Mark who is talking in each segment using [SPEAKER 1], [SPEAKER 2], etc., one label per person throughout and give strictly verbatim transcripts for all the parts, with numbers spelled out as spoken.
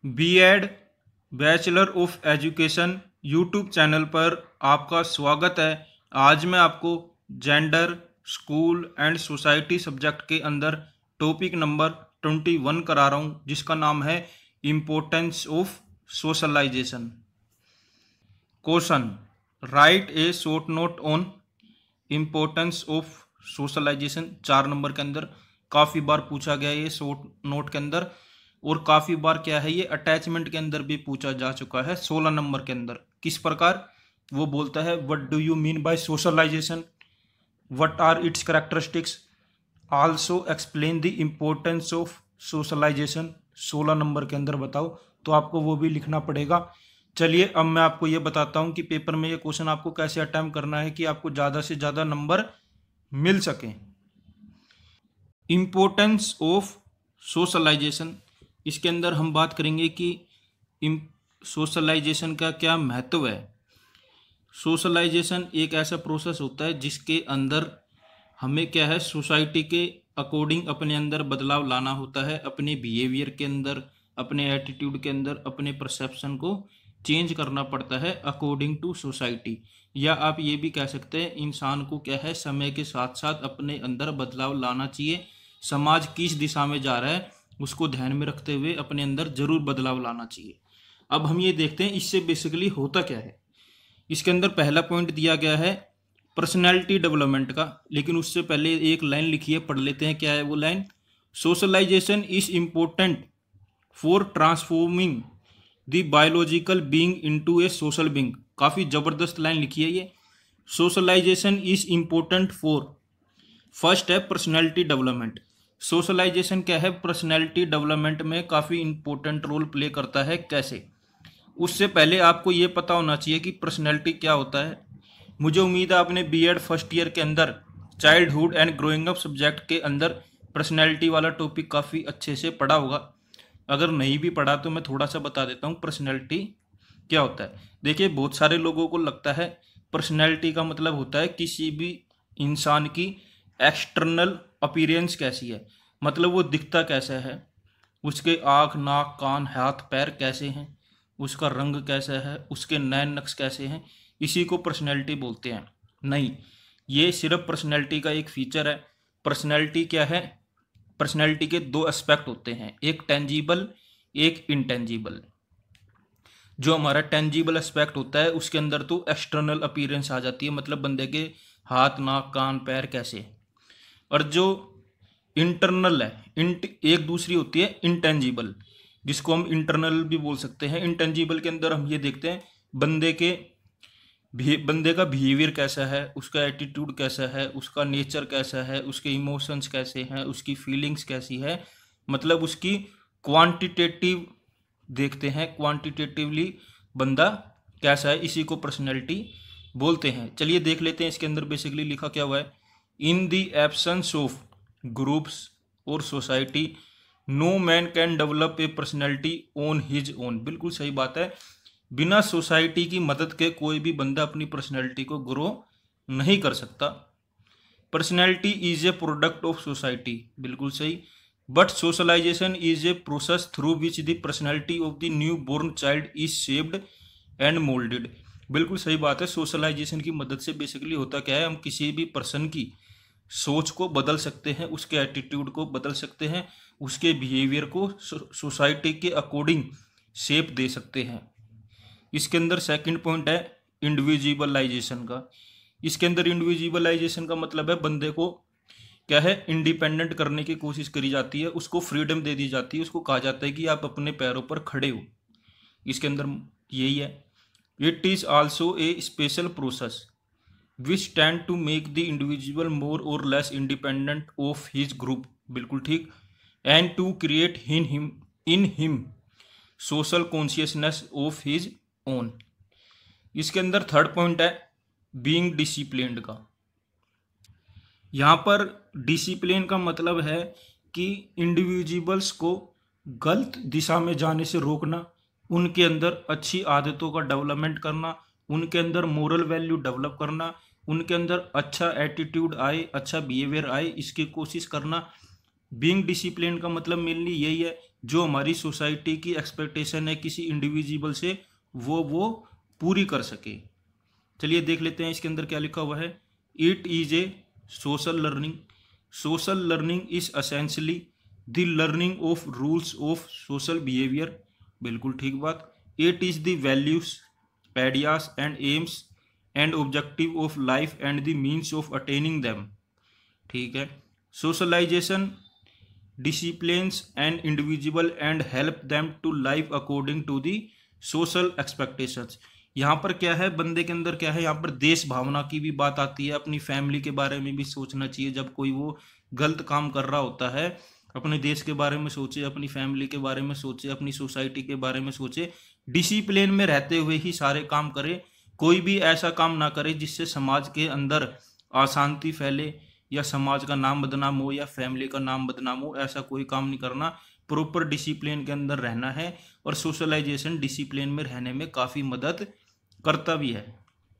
[SPEAKER 1] BEd bachelor of education YouTube channel पर आपका स्वागत है। आज मैं आपको gender, school and society subject के अंदर टॉपिक नंबर ट्वेंटी वन करा रहा हूँ, जिसका नाम है importance of socialisation. Question, write a short note on importance of socialisation. चार नंबर के अंदर काफ़ी बार पूछा गया ये शॉर्ट नोट के अंदर, और काफ़ी बार क्या है ये अटैचमेंट के अंदर भी पूछा जा चुका है। सोलह नंबर के अंदर किस प्रकार वो बोलता है, what do you mean by socialisation, what are its characteristics, also explain the importance of socialisation. सोलह नंबर के अंदर बताओ, तो आपको वो भी लिखना पड़ेगा। चलिए अब मैं आपको ये बताता हूँ कि पेपर में ये क्वेश्चन आपको कैसे अटेम्प्ट करना है कि आपको ज़्यादा से ज़्यादा नंबर मिल सके। इम्पोर्टेंस ऑफ सोशलाइजेशन, इसके अंदर हम बात करेंगे कि सोशलाइजेशन का क्या महत्व है। सोशलाइजेशन एक ऐसा प्रोसेस होता है जिसके अंदर हमें क्या है, सोसाइटी के अकॉर्डिंग अपने अंदर बदलाव लाना होता है, अपने बिहेवियर के अंदर, अपने एटीट्यूड के अंदर, अपने परसेप्शन को चेंज करना पड़ता है अकॉर्डिंग टू सोसाइटी। या आप ये भी कह सकते हैं इंसान को क्या है, समय के साथ साथ अपने अंदर बदलाव लाना चाहिए। समाज किस दिशा में जा रहा है उसको ध्यान में रखते हुए अपने अंदर जरूर बदलाव लाना चाहिए। अब हम ये देखते हैं इससे बेसिकली होता क्या है। इसके अंदर पहला पॉइंट दिया गया है पर्सनैलिटी डेवलपमेंट का, लेकिन उससे पहले एक लाइन लिखी है, पढ़ लेते हैं क्या है वो line. Socialisation is important for transforming the biological being into a social being. काफ़ी ज़बरदस्त लाइन लिखी है ये। Socialisation is important for, first है पर्सनैलिटी डेवलपमेंट। सोशलाइजेशन क्या है, पर्सनैलिटी डेवलपमेंट में काफ़ी इंपॉर्टेंट रोल प्ले करता है। कैसे, उससे पहले आपको ये पता होना चाहिए कि पर्सनैलिटी क्या होता है। मुझे उम्मीद है आपने बीएड फर्स्ट ईयर के अंदर childhood and growing up subject के अंदर पर्सनैलिटी वाला टॉपिक काफ़ी अच्छे से पढ़ा होगा। अगर नहीं भी पढ़ा तो मैं थोड़ा सा बता देता हूँ पर्सनैलिटी क्या होता है। देखिए, बहुत सारे लोगों को लगता है पर्सनैलिटी का मतलब होता है किसी भी इंसान की एक्सटर्नल अपीयरेंस कैसी है, मतलब वो दिखता कैसा है, उसके आँख, नाक, कान, हाथ, पैर कैसे हैं, उसका रंग कैसा है, उसके नैन नक्श कैसे हैं, इसी को पर्सनैलिटी बोलते हैं। नहीं, ये सिर्फ पर्सनैलिटी का एक फीचर है। पर्सनैलिटी क्या है, पर्सनैलिटी के दो एस्पेक्ट होते हैं, एक टेंजिबल, एक इनटेंजिबल। जो हमारा टेंजिबल एस्पेक्ट होता है उसके अंदर तो एक्सटर्नल अपीयरेंस आ जाती है, मतलब बंदे के हाथ, नाक, कान, पैर कैसे है। और जो इंटरनल है, इंट एक दूसरी होती है इंटेंजिबल, जिसको हम इंटरनल भी बोल सकते हैं। इंटेंजिबल के अंदर हम ये देखते हैं बंदे के बंदे का बिहेवियर कैसा है, उसका एटीट्यूड कैसा है, उसका नेचर कैसा है, उसके इमोशंस कैसे हैं, उसकी फीलिंग्स कैसी है, मतलब उसकी क्वांटिटेटिव देखते हैं, क्वांटिटेटिवली बंदा कैसा है, इसी को पर्सनैलिटी बोलते हैं। चलिए देख लेते हैं इसके अंदर बेसिकली लिखा क्या हुआ है। In the absence of groups और society no man can develop a personality on his own. बिल्कुल सही बात है, बिना सोसाइटी की मदद के कोई भी बंदा अपनी पर्सनैलिटी को ग्रो नहीं कर सकता। Personality is a product of society, बिल्कुल सही। But socialisation is a process through which the personality of the new born child is shaped and moulded. बिल्कुल सही बात है, सोशलाइजेशन की मदद से बेसिकली होता क्या है, हम किसी भी पर्सन की सोच को बदल सकते हैं, उसके एटीट्यूड को बदल सकते हैं, उसके बिहेवियर को सोसाइटी के अकॉर्डिंग शेप दे सकते हैं। इसके अंदर सेकंड पॉइंट है इंडिविजुअलाइजेशन का। इसके अंदर इंडिविजुअलाइजेशन का मतलब है बंदे को क्या है, इंडिपेंडेंट करने की कोशिश करी जाती है, उसको फ्रीडम दे दी जाती है, उसको कहा जाता है कि आप अपने पैरों पर खड़े हो। इसके अंदर यही है। It is also a special process which tend to make the individual more और less independent of his group, बिल्कुल ठीक, and to create in him in him social consciousness of his own. इसके अंदर थर्ड पॉइंट है being disciplined का। यहाँ पर discipline का मतलब है कि इंडिविजुअल्स को गलत दिशा में जाने से रोकना, उनके अंदर अच्छी आदतों का डेवलपमेंट करना, उनके अंदर मोरल वैल्यू डेवलप करना, उनके अंदर अच्छा एटीट्यूड आए, अच्छा बिहेवियर आए, इसकी कोशिश करना। बीइंग डिसिप्लिन का मतलब मेनली यही है जो हमारी सोसाइटी की एक्सपेक्टेशन है किसी इंडिविजुअल से, वो वो पूरी कर सके। चलिए देख लेते हैं इसके अंदर क्या लिखा हुआ है। It is a social learning. Social learning is essentially the learning of rules of social behaviour. बिल्कुल ठीक बात। It is the values, ideas and aims and objective of life and the means of attaining them. ठीक है। Socialisation disciplines an individual and help them to live according to the social expectations। यहाँ पर क्या है, बंदे के अंदर क्या है, यहाँ पर देश भावना की भी बात आती है। अपनी फैमिली के बारे में भी सोचना चाहिए। जब कोई वो गलत काम कर रहा होता है, अपने देश के बारे में सोचे, अपनी फैमिली के बारे में सोचे, अपनी सोसाइटी के बारे में सोचे। डिसिप्लिन में रहते हुए ही सारे काम करे। कोई भी ऐसा काम ना करे जिससे समाज के अंदर अशांति फैले या समाज का नाम बदनाम हो या फैमिली का नाम बदनाम हो। ऐसा कोई काम नहीं करना। प्रॉपर डिसिप्लिन के अंदर रहना है। और सोशलाइजेशन डिसिप्लिन में रहने में काफ़ी मदद करता भी है।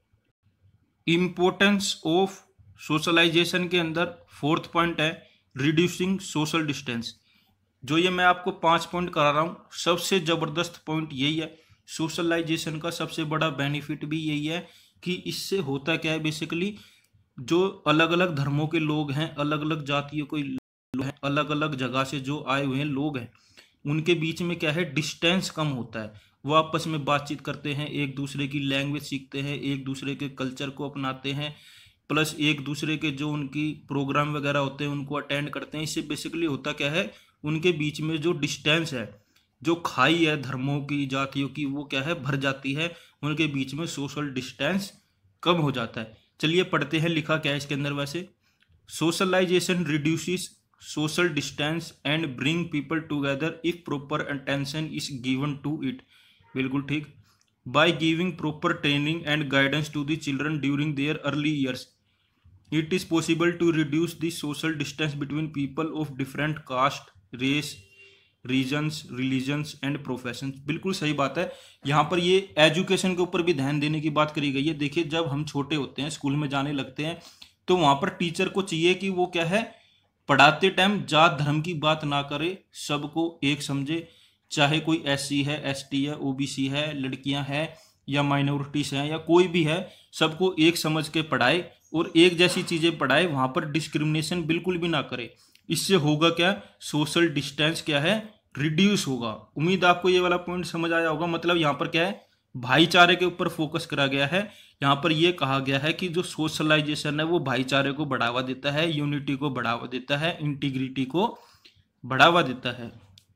[SPEAKER 1] इम्पोर्टेंस ऑफ सोशलाइजेशन के अंदर फोर्थ पॉइंट है रिड्यूसिंग सोशल डिस्टेंस। जो ये मैं आपको पांच पॉइंट करा रहा हूँ, सबसे ज़बरदस्त पॉइंट यही है। सोशलाइजेशन का सबसे बड़ा बेनिफिट भी यही है कि इससे होता क्या है, बेसिकली जो अलग अलग धर्मों के लोग हैं, अलग अलग जातियों के लोग हैं, अलग अलग जगह से जो आए हुए हैं लोग हैं, उनके बीच में क्या है, डिस्टेंस कम होता है। वो आपस में बातचीत करते हैं, एक दूसरे की लैंग्वेज सीखते हैं, एक दूसरे के कल्चर को अपनाते हैं, प्लस एक दूसरे के जो उनकी प्रोग्राम वगैरह होते हैं उनको अटेंड करते हैं। इससे बेसिकली होता क्या है, उनके बीच में जो डिस्टेंस है, जो खाई है धर्मों की, जातियों की, वो क्या है, भर जाती है। उनके बीच में सोशल डिस्टेंस कम हो जाता है। चलिए पढ़ते हैं लिखा क्या है इसके अंदर। वैसे socialisation reduces social distance and bring people together if proper attention is given to it. बिल्कुल ठीक। By giving proper training and guidance to the children during their early years it is possible to reduce the social distance between people of different caste, race, regions, religions and professions. बिल्कुल सही बात है। यहाँ पर ये education के ऊपर भी ध्यान देने की बात करी गई है। देखिए जब हम छोटे होते हैं, स्कूल में जाने लगते हैं, तो वहाँ पर टीचर को चाहिए कि वो क्या है, पढ़ाते टाइम जात धर्म की बात ना करे, सबको एक समझे। चाहे कोई एस सी है, एस टी है, ओ बी सी है, लड़कियां हैं या माइनॉरिटीज हैं या कोई भी है, सबको एक समझ के पढ़ाए और एक जैसी चीज़ें पढ़ाए। वहाँ पर डिस्क्रिमिनेशन बिल्कुल भी ना करे। इससे होगा क्या, सोशल डिस्टेंस क्या है, रिड्यूस होगा। उम्मीद आपको ये वाला पॉइंट समझ आया होगा। मतलब यहाँ पर क्या है, भाईचारे के ऊपर फोकस करा गया है। यहाँ पर यह कहा गया है कि जो सोशलाइजेशन है वो भाईचारे को बढ़ावा देता है, यूनिटी को बढ़ावा देता है, इंटीग्रिटी को बढ़ावा देता है।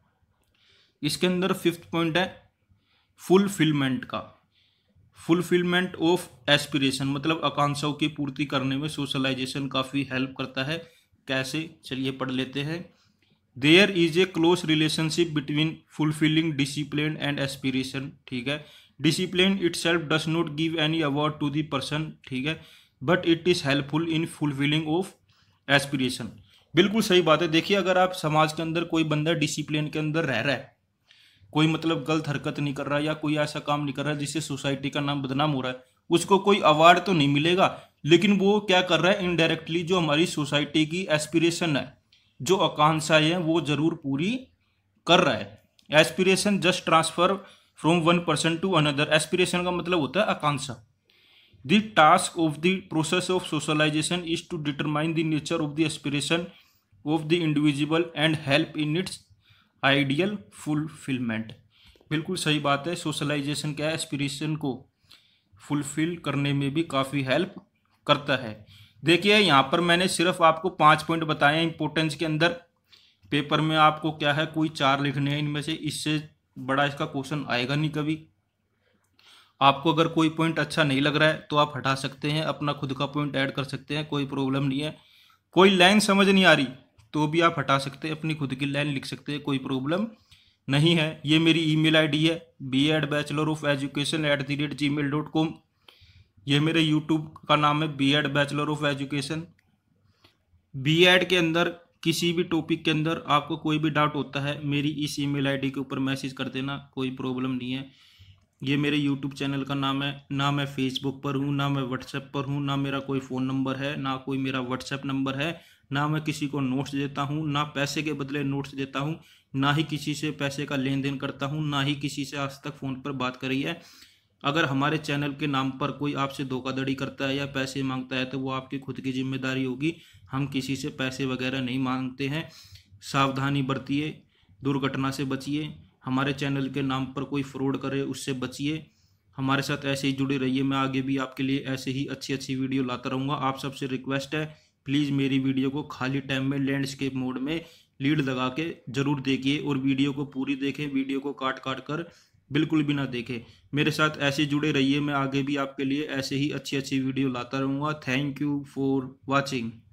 [SPEAKER 1] इसके अंदर फिफ्थ पॉइंट है फुलफिलमेंट का। फुलफिलमेंट ऑफ एस्पिरेशन, मतलब आकांक्षाओं की पूर्ति करने में सोशलाइजेशन काफ़ी हेल्प करता है। कैसे, चलिए पढ़ लेते हैं। There is a close relationship between fulfilling discipline and aspiration. ठीक है। Discipline itself does not give any award to the person. ठीक है। But it is helpful in fulfilling of aspiration. बिल्कुल सही बात है। देखिए अगर आप समाज के अंदर कोई बंदा डिसिप्लिन के अंदर रह रहा है, कोई मतलब गलत हरकत नहीं कर रहा या कोई ऐसा काम नहीं कर रहा जिससे सोसाइटी का नाम बदनाम हो रहा है, उसको कोई अवार्ड तो नहीं मिलेगा, लेकिन वो क्या कर रहा है, इनडायरेक्टली जो हमारी सोसाइटी की एस्पिरेशन है, जो आकांक्षाएं हैं, वो जरूर पूरी कर रहा है। Aspiration just transfer from one person to another. Aspiration का मतलब होता है आकांक्षा। The task of the process of socialisation is to determine the nature of the aspiration of the individual and help in its ideal fulfilment. बिल्कुल सही बात है। Socialisation क्या है, एस्पिरेशन को फुलफिल करने में भी काफ़ी हेल्प करता है। देखिए यहाँ पर मैंने सिर्फ आपको पाँच पॉइंट बताए हैं इंपॉर्टेंस के अंदर। पेपर में आपको क्या है, कोई चार लिखने हैं इनमें से, इससे बड़ा इसका क्वेश्चन आएगा नहीं कभी। आपको अगर कोई पॉइंट अच्छा नहीं लग रहा है तो आप हटा सकते हैं, अपना खुद का पॉइंट ऐड कर सकते हैं, कोई प्रॉब्लम नहीं है। कोई लाइन समझ नहीं आ रही तो भी आप हटा सकते हैं, अपनी खुद की लाइन लिख सकते हैं, कोई प्रॉब्लम नहीं है। ये मेरी ईमेल आईडी है B Ed bachelor of education at the rate G mail dot com. ये मेरे यूट्यूब का नाम है B Ed bachelor of education. B Ed के अंदर किसी भी टॉपिक के अंदर आपको कोई भी डाउट होता है, मेरी इस ईमेल आईडी के ऊपर मैसेज कर देना, कोई प्रॉब्लम नहीं है। ये मेरे यूट्यूब चैनल का नाम है। ना मैं फेसबुक पर हूँ, ना मैं व्हाट्सएप पर हूँ, ना मेरा कोई फ़ोन नंबर है, ना कोई मेरा व्हाट्सएप नंबर है, ना मैं किसी को नोट्स देता हूँ, ना पैसे के बदले नोट्स देता हूँ। ना ही किसी से पैसे का लेन देन करता हूँ, ना ही किसी से आज तक फ़ोन पर बात करी है। अगर हमारे चैनल के नाम पर कोई आपसे धोखाधड़ी करता है या पैसे मांगता है तो वो आपकी खुद की जिम्मेदारी होगी। हम किसी से पैसे वगैरह नहीं मांगते हैं। सावधानी बरतिए, दुर्घटना से बचिए। हमारे चैनल के नाम पर कोई फ्रॉड करे उससे बचिए। हमारे साथ ऐसे ही जुड़े रहिए। मैं आगे भी आपके लिए ऐसे ही अच्छी अच्छी वीडियो लाता रहूँगा। आप सबसे रिक्वेस्ट है, प्लीज़ मेरी वीडियो को खाली टाइम में लैंडस्केप मोड में लीड लगा के ज़रूर देखिए और वीडियो को पूरी देखें। वीडियो को काट काट कर बिल्कुल भी ना देखें। मेरे साथ ऐसे जुड़े रहिए। मैं आगे भी आपके लिए ऐसे ही अच्छी अच्छी वीडियो लाता रहूँगा। Thank you for watching.